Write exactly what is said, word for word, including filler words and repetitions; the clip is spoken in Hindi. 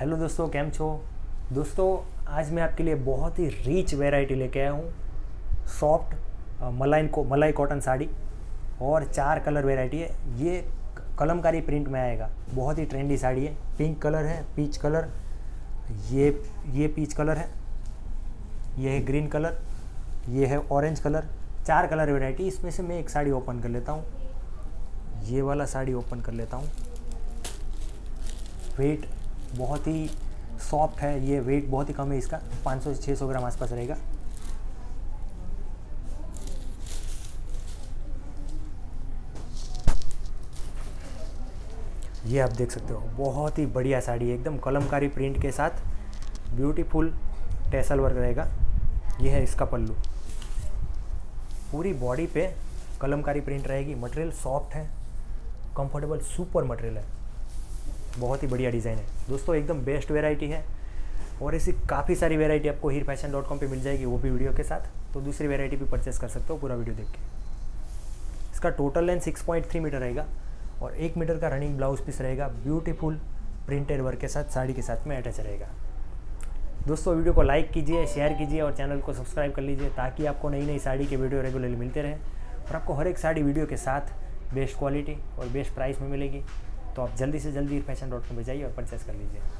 हेलो दोस्तों, केम छो। दोस्तों आज मैं आपके लिए बहुत ही रिच वैरायटी लेके आया हूँ। सॉफ्ट मलाई को मलाई कॉटन साड़ी और चार कलर वैरायटी है। ये कलमकारी प्रिंट में आएगा। बहुत ही ट्रेंडी साड़ी है। पिंक कलर है, पीच कलर, ये ये पीच कलर है, ये है ग्रीन कलर, ये है ऑरेंज कलर। चार कलर वैरायटी। इसमें से मैं एक साड़ी ओपन कर लेता हूँ। ये वाला साड़ी ओपन कर लेता हूँ। वेट बहुत ही सॉफ्ट है। ये वेट बहुत ही कम है इसका, पाँच सौ से छः सौ ग्राम आसपास रहेगा। ये आप देख सकते हो, बहुत ही बढ़िया साड़ी है। एकदम कलमकारी प्रिंट के साथ ब्यूटीफुल टैसल वर्क रहेगा। ये है इसका पल्लू। पूरी बॉडी पे कलमकारी प्रिंट रहेगी। मटेरियल सॉफ्ट है, कंफर्टेबल, सुपर मटेरियल है। बहुत ही बढ़िया डिज़ाइन है दोस्तों। एकदम बेस्ट वैरायटी है। और ऐसी काफ़ी सारी वैरायटी आपको हीर फैशन डॉट कॉम पर मिल जाएगी, वो भी वीडियो के साथ। तो दूसरी वैरायटी भी परचेस कर सकते हो पूरा वीडियो देख के। इसका total length six point three metre रहेगा और एक मीटर का रनिंग ब्लाउज पीस रहेगा। ब्यूटीफुल प्रिंटेड वर्क के साथ साड़ी के साथ में अटैच रहेगा। दोस्तों वीडियो को लाइक कीजिए, शेयर कीजिए और चैनल को सब्सक्राइब कर लीजिए, ताकि आपको नई नई साड़ी के वीडियो रेगुलरली मिलते रहें और आपको हर एक साड़ी वीडियो के साथ बेस्ट क्वालिटी और बेस्ट प्राइस में मिलेगी। तो आप जल्दी से जल्दी फैशन डॉट कॉम पर जाइए और परचेस कर लीजिए।